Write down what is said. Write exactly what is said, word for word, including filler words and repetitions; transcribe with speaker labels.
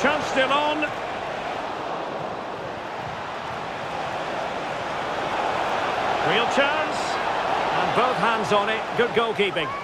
Speaker 1: Chance still on. Real chance. And both hands on it. Good goalkeeping.